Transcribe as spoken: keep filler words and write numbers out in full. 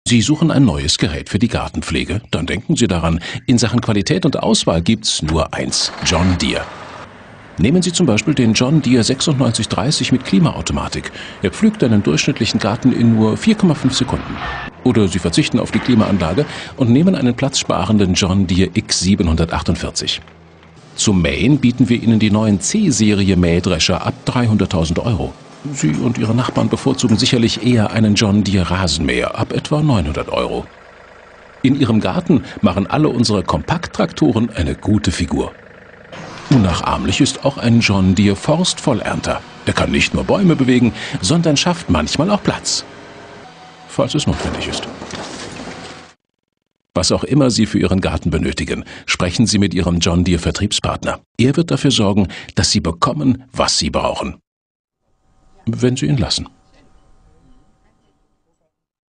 Sie suchen ein neues Gerät für die Gartenpflege? Dann denken Sie daran, in Sachen Qualität und Auswahl gibt's nur eins: John Deere. Nehmen Sie zum Beispiel den John Deere sechsundneunzig dreißig mit Klimaautomatik. Er pflügt einen durchschnittlichen Garten in nur vier Komma fünf Sekunden. Oder Sie verzichten auf die Klimaanlage und nehmen einen platzsparenden John Deere X siebenhundertachtundvierzig. Zum Mähen bieten wir Ihnen die neuen C-Serie Mähdrescher ab dreihunderttausend Euro. Sie und Ihre Nachbarn bevorzugen sicherlich eher einen John Deere Rasenmäher ab etwa neunhundert Euro. In Ihrem Garten machen alle unsere Kompakttraktoren eine gute Figur. Unnachahmlich ist auch ein John Deere Forstvollernter. Er kann nicht nur Bäume bewegen, sondern schafft manchmal auch Platz, falls es notwendig ist. Was auch immer Sie für Ihren Garten benötigen, sprechen Sie mit Ihrem John Deere Vertriebspartner. Er wird dafür sorgen, dass Sie bekommen, was Sie brauchen. Wenn Sie ihn lassen.